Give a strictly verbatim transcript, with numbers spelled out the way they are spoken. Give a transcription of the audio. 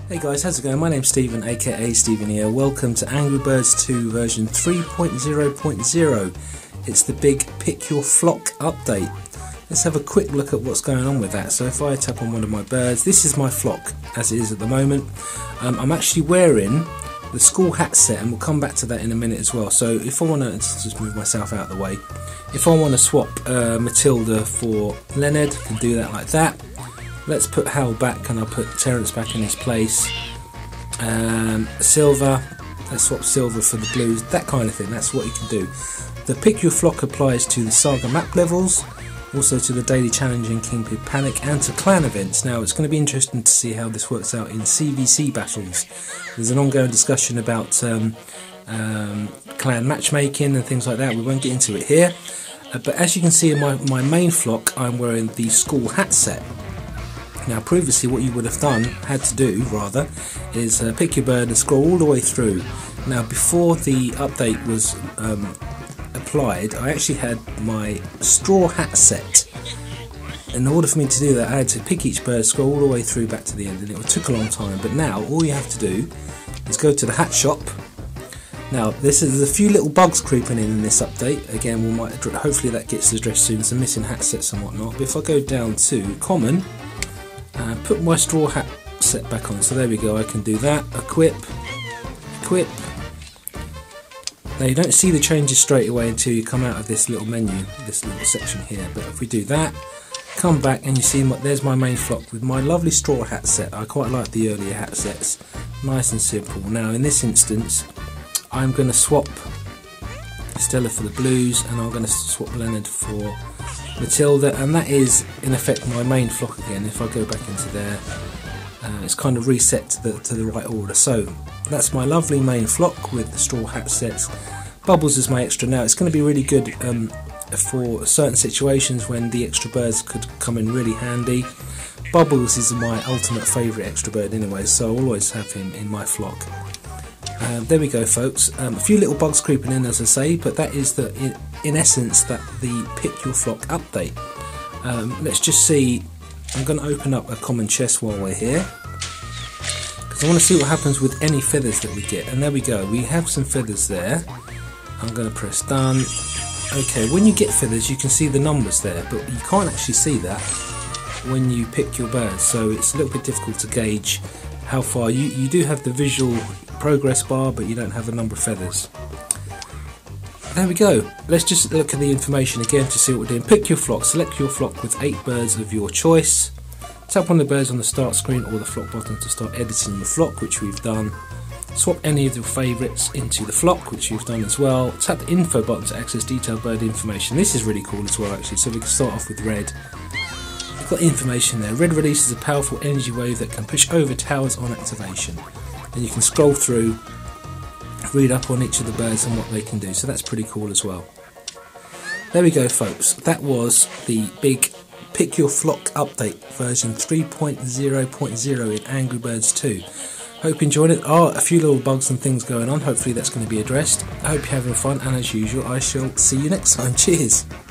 Hey guys, how's it going? My name's Stephen, aka Stephen here. Welcome to Angry Birds two version three point oh point oh. It's the big Pick Your Flock update. Let's have a quick look at what's going on with that. So if I tap on one of my birds, this is my flock as it is at the moment. Um, I'm actually wearing the school hat set, and we'll come back to that in a minute as well. So if I want to, just move myself out of the way. If I want to swap uh, Matilda for Leonard, I can do that like that. Let's put Hal back, and I'll put Terence back in his place. Um, Silver, let's swap Silver for the blues, that kind of thing. That's what you can do. The Pick Your Flock applies to the Saga map levels, also to the daily challenge in Kingpin Panic, and to clan events. Now it's going to be interesting to see how this works out in C V C battles. There's an ongoing discussion about um, um, clan matchmaking and things like that. We won't get into it here. Uh, but as you can see in my, my main flock, I'm wearing the school hat set. Now previously what you would have done, had to do rather, is uh, pick your bird and scroll all the way through. Now before the update was um, applied, I actually had my straw hat set. In order for me to do that, I had to pick each bird, scroll all the way through back to the end, and it took a long time. But now all you have to do is go to the hat shop. Now this is, there's a few little bugs creeping in in this update. Again, we might hopefully that gets addressed soon, some missing hat sets and whatnot. But if I go down to common, Uh, put my straw hat set back on, so there we go, I can do that. Equip, equip. Now you don't see the changes straight away until you come out of this little menu, this little section here, but if we do that, come back and you see my, there's my main flock with my lovely straw hat set. I quite like the earlier hat sets, nice and simple. Now in this instance I'm going to swap Stella for the blues, and I'm going to swap Leonard for Matilda, and that is in effect my main flock again. If I go back into there, uh, it's kind of reset to the, to the right order. So that's my lovely main flock with the straw hat sets. Bubbles is my extra. Now it's going to be really good um, for certain situations when the extra birds could come in really handy. Bubbles is my ultimate favourite extra bird anyway, so I'll always have him in my flock. Uh, there we go folks, um, a few little bugs creeping in as I say, but that is the in, in essence that the Pick Your Flock update. Um, let's just see, I'm going to open up a common chest while we're here, because I want to see what happens with any feathers that we get. And there we go, we have some feathers there. I'm going to press done. Okay, when you get feathers you can see the numbers there, but you can't actually see that when you pick your birds, so it's a little bit difficult to gauge how far. You, you do have the visual progress bar, but you don't have the number of feathers. There we go. Let's just look at the information again to see what we're doing. Pick your flock. Select your flock with eight birds of your choice. Tap on the birds on the start screen or the flock button to start editing your flock, which we've done. Swap any of your favourites into the flock, which you've done as well. Tap the info button to access detailed bird information. This is really cool as well actually, so we can start off with red. We've got information there. Red releases a powerful energy wave that can push over towers on activation. And you can scroll through, read up on each of the birds and what they can do, so that's pretty cool as well. There we go folks, that was the big Pick Your Flock update version three point oh point oh in Angry Birds two. Hope you enjoyed it. There are a few little bugs and things going on, hopefully that's going to be addressed. I hope you're having fun, and as usual I shall see you next time. Cheers!